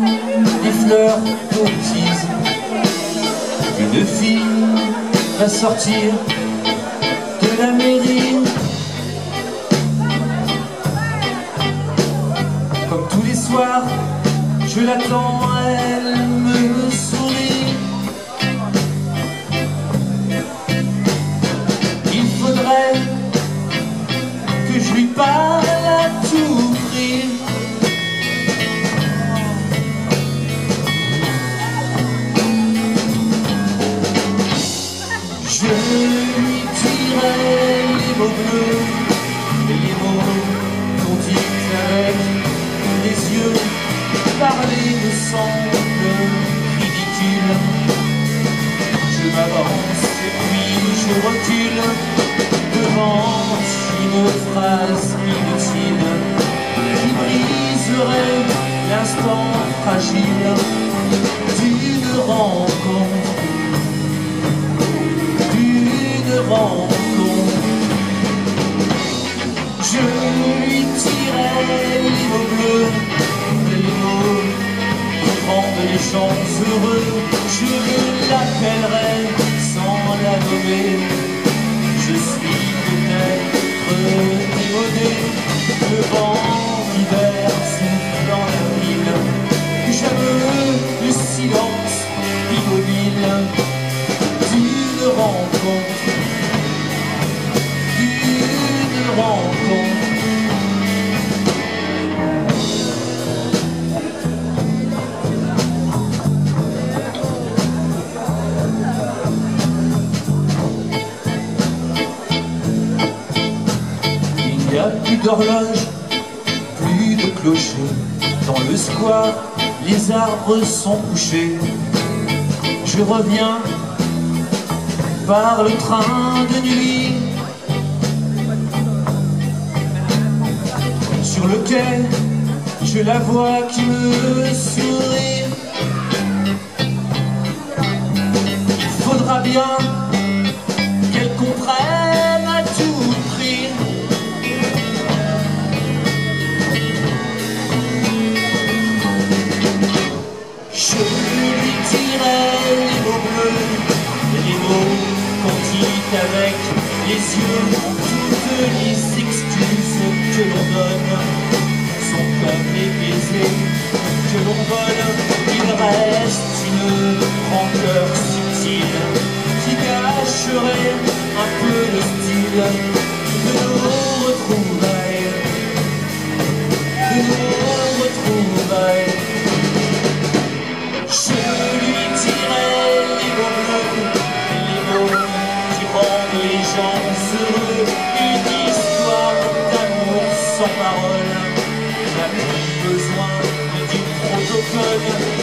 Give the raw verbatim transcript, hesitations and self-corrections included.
des fleurs courtises. Une fille va sortir de la mairie. Comme tous les soirs, je l'attends, elle me sourit. Il faudrait que je lui parle à tout prix. Je lui dirai les mots bleus, les mots qu'on dit avec les yeux. Parler me semble ridicule. Je m'avance et puis je recule devant une phrase inutile qui briserait l'instant fragile d'une rencontre, d'une rencontre. Je lui tirerai les mots bleus, les mots qui rendent les gens heureux. Je l'appellerai sans la nommer. Je suis peut-être démodé, le vent d'hiver souffle dans la ville. J'aime le silence immobile d'une rencontre, d'une rencontre. Il n'y a plus d'horloge, plus de clocher. Dans le square, les arbres sont couchés. Je reviens par le train de nuit. Sur le quai, je la vois qui me sourit. Il faudra bien qu'elle comprenne à tout prix. Je lui dirai les mots bleus, les mots qu'on dit avec les yeux. Toutes les excuses que l'on donne sont comme les baisers que l'on vole. Il reste une rancœur subtile qui cacherait un peu le style de nos retrouvailles, de nos retrouvailles. Je lui dirai les mots bleus, les mots qui rendent les gens heureux. Une histoire d'amour sans parole n'a plus besoin du protocole.